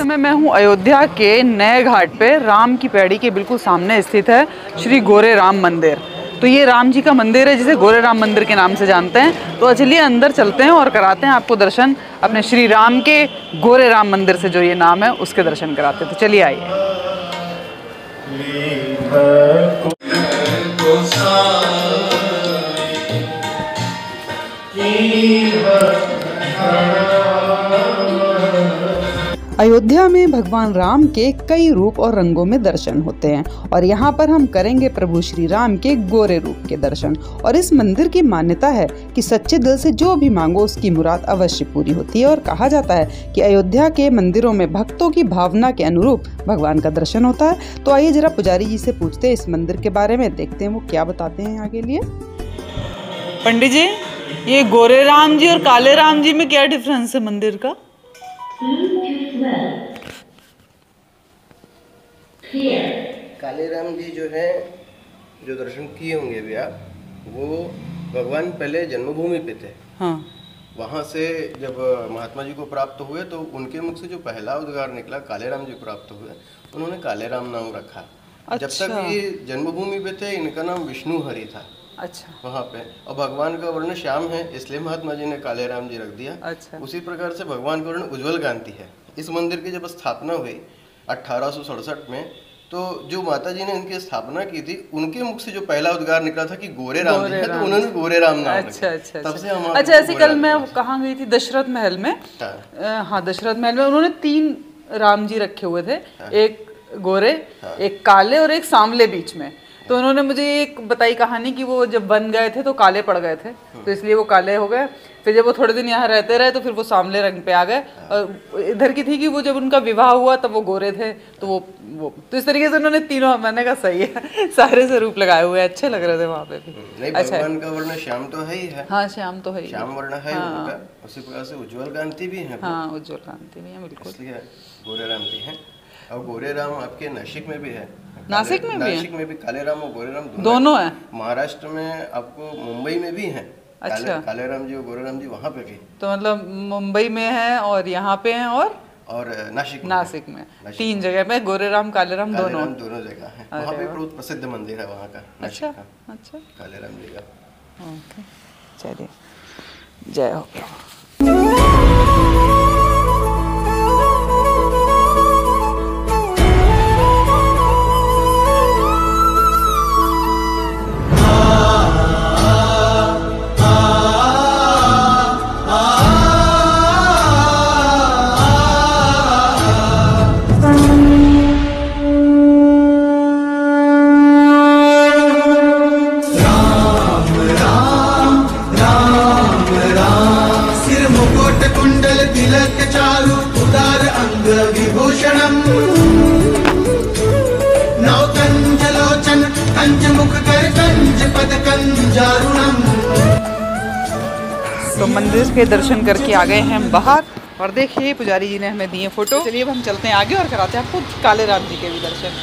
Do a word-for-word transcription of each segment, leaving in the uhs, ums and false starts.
समय मैं हूँ अयोध्या के नए घाट पे, राम की पैड़ी के बिल्कुल सामने स्थित है श्री गोरे राम मंदिर। तो ये राम जी का मंदिर है जिसे गोरे राम मंदिर के नाम से जानते हैं। तो चलिए अंदर चलते हैं और कराते हैं आपको दर्शन अपने श्री राम के गोरे राम मंदिर से, जो ये नाम है उसके दर्शन कराते हैं। तो चलिए आइए। अयोध्या में भगवान राम के कई रूप और रंगों में दर्शन होते हैं और यहाँ पर हम करेंगे प्रभु श्री राम के गोरे रूप के दर्शन। और इस मंदिर की मान्यता है कि सच्चे दिल से जो भी मांगो उसकी मुराद अवश्य पूरी होती है। और कहा जाता है कि अयोध्या के मंदिरों में भक्तों की भावना के अनुरूप भगवान का दर्शन होता है। तो आइए जरा पुजारी जी से पूछते हैं इस मंदिर के बारे में, देखते हैं वो क्या बताते हैं आगे लिए। पंडित जी, ये गोरे राम जी और काले राम जी में क्या डिफरेंस है मंदिर का? काले राम जी जो है, जो दर्शन किए होंगे अभी आप, वो भगवान पहले जन्मभूमि पे थे। हाँ। वहाँ से जब महात्मा जी को प्राप्त हुए तो उनके मुख से जो पहला उद्गार निकला काले राम जी प्राप्त हुए, उन्होंने काले राम नाम रखा। अच्छा। जब तक ये जन्मभूमि पे थे इनका नाम विष्णु हरि था। अच्छा। वहाँ पे, और भगवान का वर्ण श्याम है इसलिए महात्मा जी ने काले राम जी रख दिया। अच्छा। उसी प्रकार से भगवान का वर्ण उज्जवल कांति है। इस मंदिर की जब स्थापना हुई अठारह सौ सड़सठ में, तो जो माता जी ने इनकी स्थापना की थी उनके मुख से जो पहला उद्गार निकला था कि गोरे राम जी है, तो उन्होंने गोरे राम नाम रखा। अच्छा अच्छा। तब से हम अच्छा। ऐसे कल मैं कहाँ गई थी, दशरथ महल में। हाँ, दशरथ महल में उन्होंने तीन राम जी रखे हुए थे, एक गोरे, एक काले और एक सांवले बीच में। तो उन्होंने मुझे एक बताई कहानी कि वो जब बन गए थे तो काले पड़ गए थे, तो इसलिए वो काले हो गए। फिर जब वो थोड़े दिन यहाँ रहते रहे तो फिर वो सांवले रंग पे आ गए। और इधर की थी कि वो जब उनका विवाह हुआ तब वो गोरे थे, तो वो वो तो इस तरीके से उन्होंने तीनों, मैंने कहा सही है, सारे से रूप लगाए हुए अच्छे लग रहे थे वहाँ पे भी। नहीं, अच्छा, भगवान का वर्ण श्याम तो है ही है। हाँ, श्याम तो है ही, श्याम वर्ण है उनका। उसी प्रकार से उज्जवल कांति भी है। हाँ, उज्जवल कांति भी है बिल्कुल, इसलिए गोरे राम जी हैं। और गोरे राम आपके नासिक में भी है। नासिक में भी है? नासिक में भी काले राम और गोरे राम दोनों है। महाराष्ट्र में आपको मुंबई में भी है। अच्छा। काले, काले राम जी और गोरे राम जी वहाँ पे भी। तो मतलब मुंबई में है और यहाँ पे है और और नासिक में, नासिक में तीन जगह में गोरे राम काले राम दोनों दोनों जगह है। वहाँ पे बहुत प्रसिद्ध मंदिर है वहाँ का। अच्छा अच्छा, काले राम जी का। ओके, चलिए, जय हो। तो मंदिर के दर्शन करके आ गए हैं बाहर और देखिए पुजारी जी ने हमें दिए फोटो। चलिए अब हम चलते हैं आगे और कराते हैं आपको काले राम जी के भी दर्शन।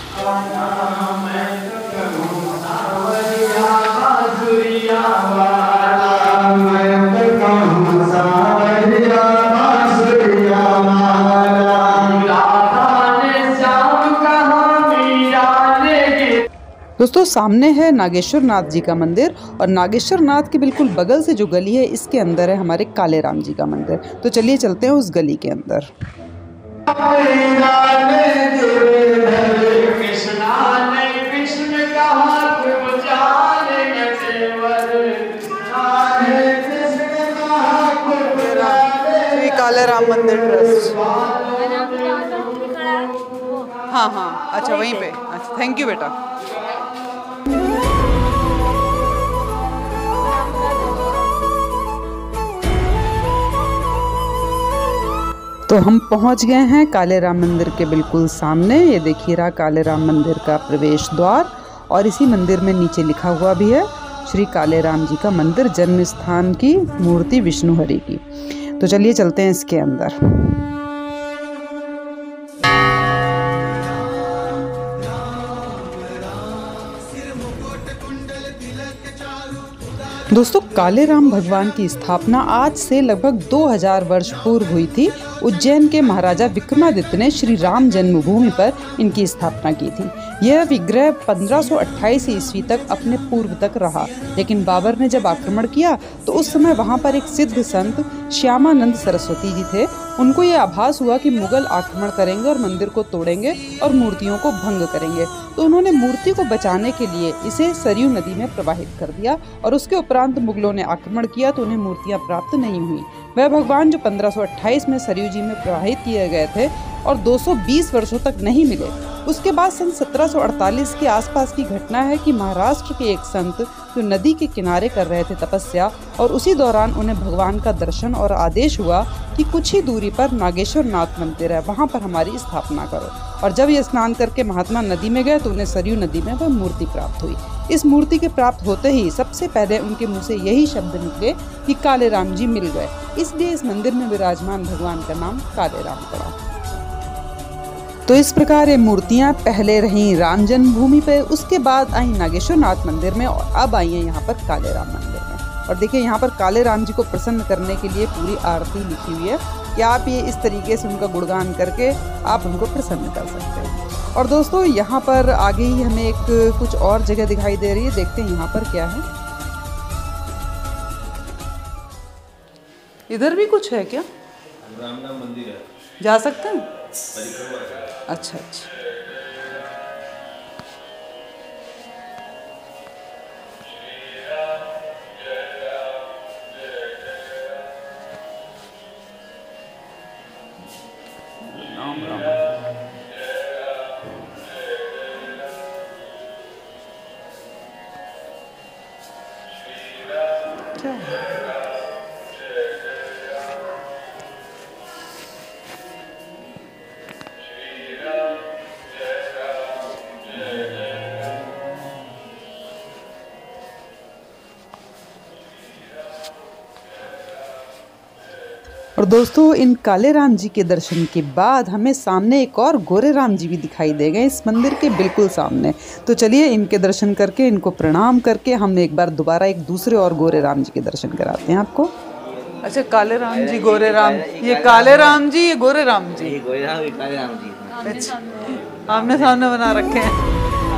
दोस्तों सामने है नागेश्वर नाथ जी का मंदिर और नागेश्वर नाथ के बिल्कुल बगल से जो गली है इसके अंदर है हमारे काले राम जी का मंदिर। तो चलिए चलते हैं उस गली के अंदर। श्री काले राम मंदिर ट्रस्ट। हाँ हाँ, अच्छा वहीं पे। अच्छा, थैंक यू बेटा। तो हम पहुंच गए हैं काले राम मंदिर के बिल्कुल सामने। ये देखिए रहा काले राम मंदिर का प्रवेश द्वार और इसी मंदिर में नीचे लिखा हुआ भी है श्री काले राम जी का मंदिर, जन्म स्थान की मूर्ति विष्णु हरि की। तो चलिए चलते हैं इसके अंदर। दोस्तों, कालेराम भगवान की स्थापना आज से लगभग दो हज़ार वर्ष पूर्व हुई थी। उज्जैन के महाराजा विक्रमादित्य ने श्री राम जन्मभूमि पर इनकी स्थापना की थी। यह विग्रह पंद्रह सौ अट्ठाईस ईस्वी तक अपने पूर्व तक रहा, लेकिन बाबर ने जब आक्रमण किया तो उस समय वहां पर एक सिद्ध संत श्यामानंद सरस्वती जी थे। उनको ये आभास हुआ कि मुगल आक्रमण करेंगे और मंदिर को तोड़ेंगे और मूर्तियों को भंग करेंगे, तो उन्होंने मूर्ति को बचाने के लिए इसे सरयू नदी में प्रवाहित कर दिया और उसके उपरांत मुगलों ने आक्रमण किया तो उन्हें मूर्तियां प्राप्त नहीं हुई। वह भगवान जो पंद्रह सौ अट्ठाईस में सरयू जी में प्रवाहित किए गए थे और दो सौ बीस वर्षों तक नहीं मिले। उसके बाद सन सत्रह सौ अड़तालीस के आसपास की घटना है कि महाराष्ट्र के एक संत जो नदी के किनारे कर रहे थे तपस्या, और उसी दौरान उन्हें भगवान का दर्शन और आदेश हुआ कि कुछ ही दूरी पर नागेश्वर नाथ मंदिर है, वहां पर हमारी स्थापना करो। और जब ये स्नान करके महात्मा नदी में गए तो उन्हें सरयू नदी में वह मूर्ति प्राप्त हुई। इस मूर्ति के प्राप्त होते ही सबसे पहले उनके मुंह से यही शब्द निकले कि कालेराम जी मिल गए, इसलिए इस मंदिर में विराजमान भगवान का नाम कालेराम पड़ा। तो इस प्रकार ये मूर्तियां पहले रहीं राम जन्मभूमि पे, उसके बाद आई नागेश्वर नाथ मंदिर में और अब आई हैं यहाँ पर कालेराम मंदिर में। और देखिए यहाँ पर कालेराम जी को प्रसन्न करने के लिए पूरी आरती लिखी हुई है कि आप ये इस तरीके से उनका गुणगान करके आप उनको प्रसन्न कर सकते हैं। और दोस्तों, यहाँ पर आगे ही हमें एक कुछ और जगह दिखाई दे रही है, देखते हैं यहाँ पर क्या है। इधर भी कुछ है क्या? राम नाम मंदिर है, जा सकते हैं? परिक्रमा। अच्छा अच्छा। राम राम। क्या है? और दोस्तों, इन कालेराम जी के दर्शन के बाद हमें सामने एक और गोरेराम जी भी दिखाई देंगे इस मंदिर के बिल्कुल सामने। तो चलिए इनके दर्शन करके, इनको प्रणाम करके हम एक बार दोबारा एक दूसरे और गोरेराम जी के दर्शन कराते हैं आपको। अच्छा, कालेराम जी, गोरेराम, ये कालेराम जी, ये गोरेराम जी, ये गोरेराम, ये कालेराम जी। अच्छा, आमने सामने बना रखे हैं।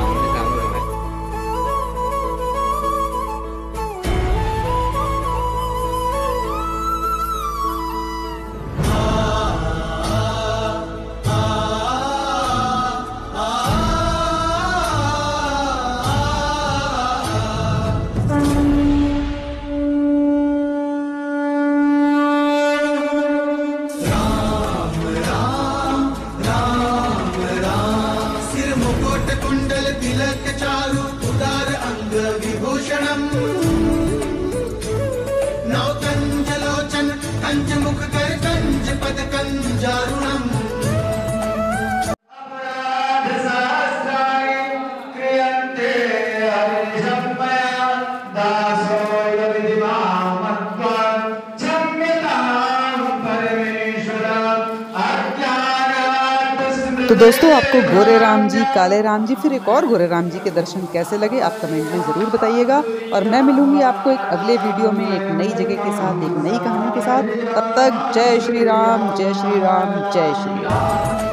तो दोस्तों, आपको गोरेराम जी, कालेराम जी, फिर एक और गोरेराम जी के दर्शन कैसे लगे आप कमेंट में ज़रूर बताइएगा। और मैं मिलूंगी आपको एक अगले वीडियो में एक नई जगह के साथ, एक नई कहानी के साथ। तब तक जय श्री राम, जय श्री राम, जय श्री राम।